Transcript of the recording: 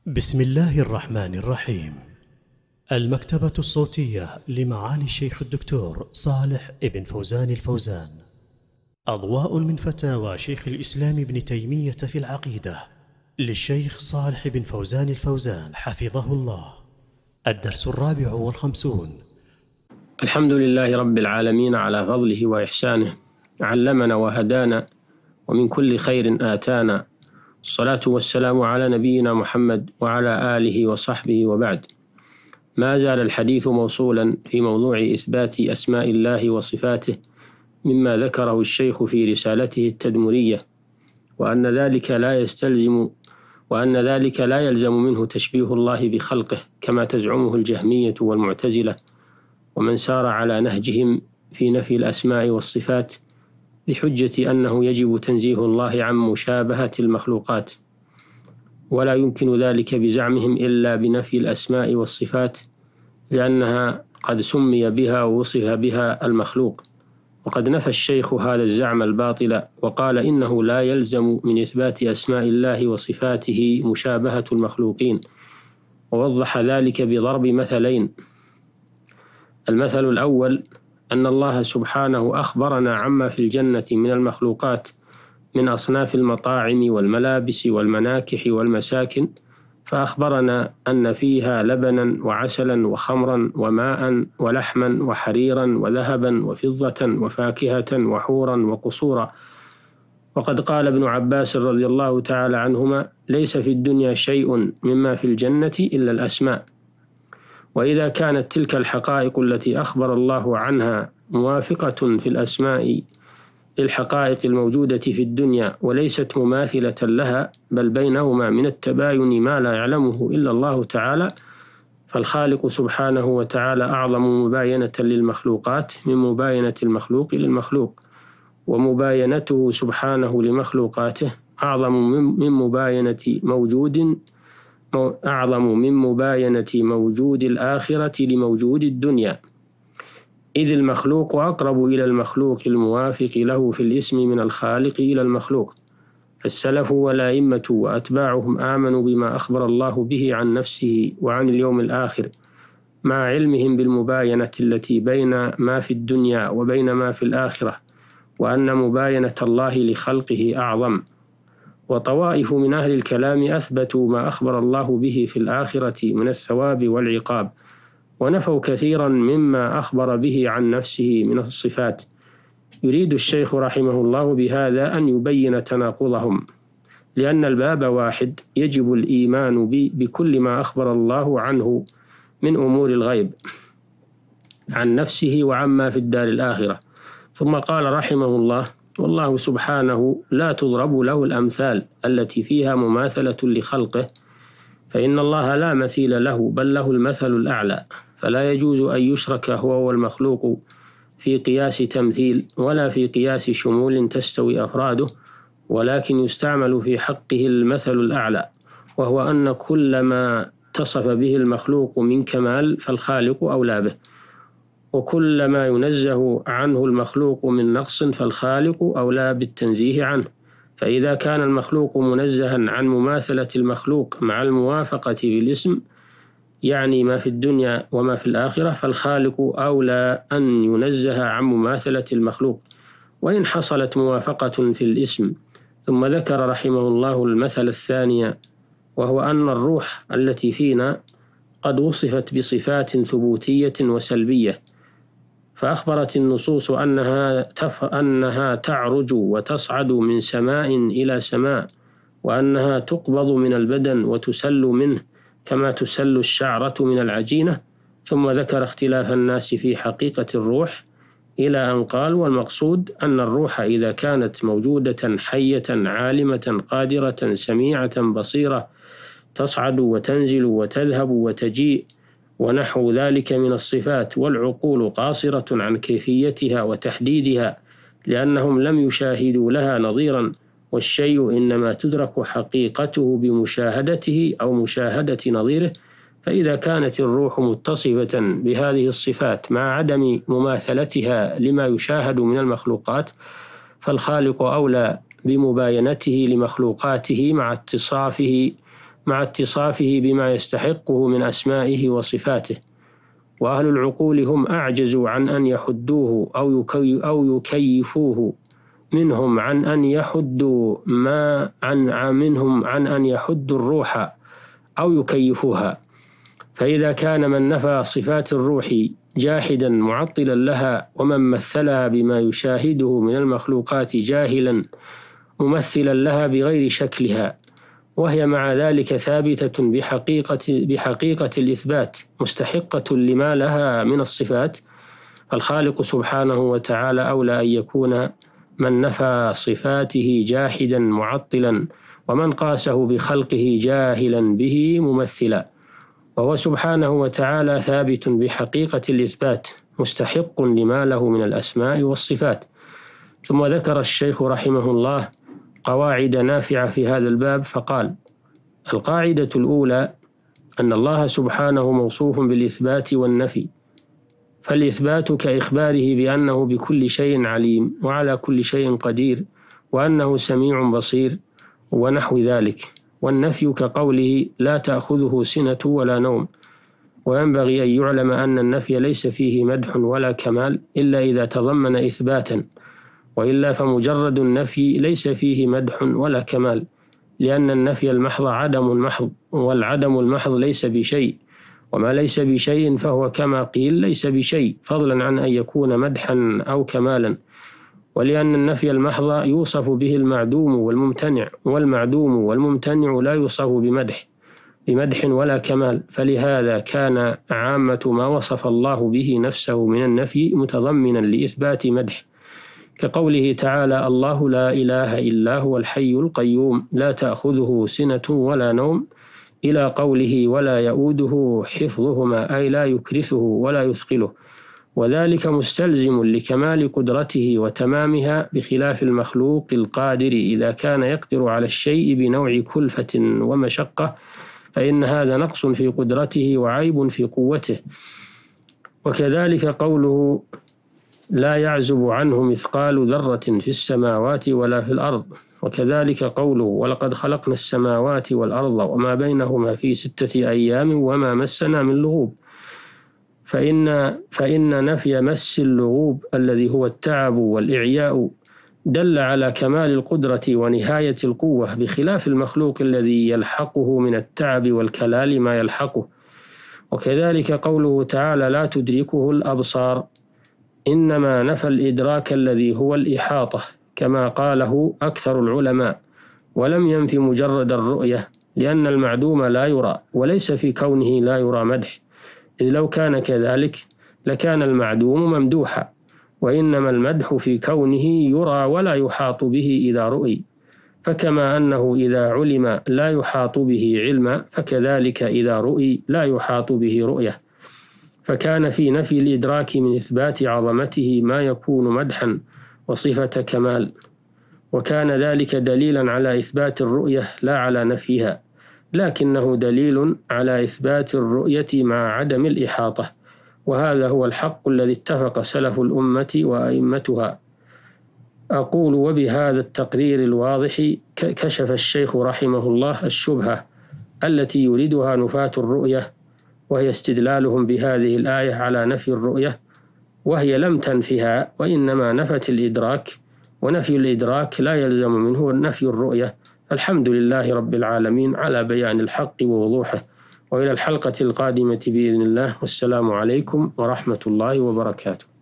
بسم الله الرحمن الرحيم. المكتبة الصوتية لمعالي الشيخ الدكتور صالح ابن فوزان الفوزان. أضواء من فتاوى شيخ الإسلام ابن تيمية في العقيدة للشيخ صالح بن فوزان الفوزان حفظه الله. الدرس 54. الحمد لله رب العالمين على فضله وإحسانه، علمنا وهدانا ومن كل خير آتانا. الصلاة والسلام على نبينا محمد وعلى آله وصحبه، وبعد. ما زال الحديث موصولا في موضوع إثبات أسماء الله وصفاته مما ذكره الشيخ في رسالته التدمرية، وأن ذلك لا يلزم منه تشبيه الله بخلقه كما تزعمه الجهمية والمعتزلة ومن سار على نهجهم في نفي الأسماء والصفات، بحجة أنه يجب تنزيه الله عن مشابهة المخلوقات، ولا يمكن ذلك بزعمهم إلا بنفي الأسماء والصفات، لأنها قد سمي بها ووصف بها المخلوق. وقد نفى الشيخ هذا الزعم الباطل وقال إنه لا يلزم من إثبات أسماء الله وصفاته مشابهة المخلوقين، ووضح ذلك بضرب مثلين. المثل الأول أن الله سبحانه أخبرنا عما في الجنة من المخلوقات من أصناف المطاعم والملابس والمناكح والمساكن، فأخبرنا أن فيها لبنا وعسلا وخمرا وماء ولحما وحريرا وذهبا وفضة وفاكهة وحورا وقصورا. وقد قال ابن عباس رضي الله تعالى عنهما: ليس في الدنيا شيء مما في الجنة إلا الأسماء. وإذا كانت تلك الحقائق التي أخبر الله عنها موافقة في الأسماء للحقائق الموجودة في الدنيا وليست مماثلة لها، بل بينهما من التباين ما لا يعلمه إلا الله تعالى، فالخالق سبحانه وتعالى أعظم مباينة للمخلوقات من مباينة المخلوق للمخلوق، ومباينته سبحانه لمخلوقاته أعظم من مباينة موجود الآخرة لموجود الدنيا، إذ المخلوق أقرب إلى المخلوق الموافق له في الاسم من الخالق إلى المخلوق. فالسلف والأئمة وأتباعهم آمنوا بما أخبر الله به عن نفسه وعن اليوم الآخر، مع علمهم بالمباينة التي بين ما في الدنيا وبين ما في الآخرة، وأن مباينة الله لخلقه أعظم. وطوائف من أهل الكلام أثبتوا ما أخبر الله به في الآخرة من الثواب والعقاب، ونفوا كثيرا مما أخبر به عن نفسه من الصفات. يريد الشيخ رحمه الله بهذا أن يبين تناقضهم، لأن الباب واحد، يجب الإيمان بكل ما أخبر الله عنه من أمور الغيب عن نفسه وعما في الدار الآخرة. ثم قال رحمه الله: والله سبحانه لا تضرب له الأمثال التي فيها مماثلة لخلقه، فإن الله لا مثيل له، بل له المثل الأعلى، فلا يجوز أن يشرك هو والمخلوق في قياس تمثيل ولا في قياس شمول تستوي أفراده، ولكن يستعمل في حقه المثل الأعلى، وهو أن كل ما اتصف به المخلوق من كمال فالخالق أولى به، وكل ما ينزه عنه المخلوق من نقص فالخالق أولى بالتنزيه عنه. فإذا كان المخلوق منزها عن مماثلة المخلوق مع الموافقة في الاسم، يعني ما في الدنيا وما في الآخرة، فالخالق أولى أن ينزه عن مماثلة المخلوق وإن حصلت موافقة في الاسم. ثم ذكر رحمه الله المثل الثاني، وهو أن الروح التي فينا قد وصفت بصفات ثبوتية وسلبية، فأخبرت النصوص أنها تعرج وتصعد من سماء إلى سماء، وأنها تقبض من البدن وتسل منه كما تسل الشعرة من العجينة. ثم ذكر اختلاف الناس في حقيقة الروح إلى أن قال: والمقصود أن الروح إذا كانت موجودة حية عالمة قادرة سميعة بصيرة تصعد وتنزل وتذهب وتجيء ونحو ذلك من الصفات، والعقول قاصرة عن كيفيتها وتحديدها، لأنهم لم يشاهدوا لها نظيرا، والشيء إنما تدرك حقيقته بمشاهدته أو مشاهدة نظيره. فإذا كانت الروح متصفة بهذه الصفات مع عدم مماثلتها لما يشاهد من المخلوقات، فالخالق أولى بمباينته لمخلوقاته مع اتصافه مع اتصافه بما يستحقه من أسمائه وصفاته. وأهل العقول هم أعجزوا عن أن يحدوه أو يكيفوه، منهم عن أن يحدوا منهم عن أن يحدوا الروح أو يكيفوها. فإذا كان من نفى صفات الروح جاحدا معطلا لها، ومن مثلها بما يشاهده من المخلوقات جاهلا ممثلا لها بغير شكلها، وهي مع ذلك ثابتة بحقيقة الإثبات مستحقة لما لها من الصفات، الخالق سبحانه وتعالى أولى أن يكون من نفى صفاته جاحدا معطلا، ومن قاسه بخلقه جاهلا به ممثلا. وهو سبحانه وتعالى ثابت بحقيقة الإثبات مستحق لما له من الأسماء والصفات. ثم ذكر الشيخ رحمه الله قواعد نافعة في هذا الباب، فقال: القاعدة الأولى أن الله سبحانه موصوف بالإثبات والنفي، فالإثبات كإخباره بأنه بكل شيء عليم وعلى كل شيء قدير وأنه سميع بصير ونحو ذلك، والنفي كقوله لا تأخذه سنة ولا نوم. وينبغي أن يعلم أن النفي ليس فيه مدح ولا كمال إلا إذا تضمن إثباتا، وإلا فمجرد النفي ليس فيه مدح ولا كمال، لأن النفي المحض عدم محض، والعدم المحض ليس بشيء، وما ليس بشيء فهو كما قيل ليس بشيء، فضلا عن أن يكون مدحا أو كمالا. ولأن النفي المحض يوصف به المعدوم والممتنع، والمعدوم والممتنع لا يوصف بمدح ولا كمال، فلهذا كان عامة ما وصف الله به نفسه من النفي متضمنا لإثبات مدح، كقوله تعالى: الله لا إله إلا هو الحي القيوم لا تأخذه سنة ولا نوم، إلى قوله ولا يؤوده حفظهما، أي لا يكرثه ولا يثقله، وذلك مستلزم لكمال قدرته وتمامها، بخلاف المخلوق القادر إذا كان يقدر على الشيء بنوع كلفة ومشقة، فإن هذا نقص في قدرته وعيب في قوته. وكذلك قوله لا يعزب عنه مثقال ذرة في السماوات ولا في الأرض، وكذلك قوله ولقد خلقنا السماوات والأرض وما بينهما في 6 أيام وما مسنا من لغوب، فإن نفي مس اللغوب الذي هو التعب والإعياء دل على كمال القدرة ونهاية القوة، بخلاف المخلوق الذي يلحقه من التعب والكلال ما يلحقه. وكذلك قوله تعالى لا تدركه الأبصار، إنما نفى الإدراك الذي هو الإحاطة كما قاله أكثر العلماء، ولم ينف مجرد الرؤية، لأن المعدوم لا يرى، وليس في كونه لا يرى مدح، إذ لو كان كذلك لكان المعدوم ممدوحا، وإنما المدح في كونه يرى ولا يحاط به إذا رؤي، فكما أنه إذا علم لا يحاط به علما، فكذلك إذا رؤي لا يحاط به رؤية. فكان في نفي الإدراك من إثبات عظمته ما يكون مدحا وصفة كمال، وكان ذلك دليلا على إثبات الرؤية لا على نفيها، لكنه دليل على إثبات الرؤية مع عدم الإحاطة، وهذا هو الحق الذي اتفق سلف الأمة وأئمتها. أقول وبهذا التقرير الواضح كشف الشيخ رحمه الله الشبهة التي يريدها نفاة الرؤية، وهي استدلالهم بهذه الآية على نفي الرؤية، وهي لم تنفها وإنما نفت الإدراك، ونفي الإدراك لا يلزم منه نفي الرؤية. الحمد لله رب العالمين على بيان الحق ووضوحه، وإلى الحلقة القادمة بإذن الله، والسلام عليكم ورحمة الله وبركاته.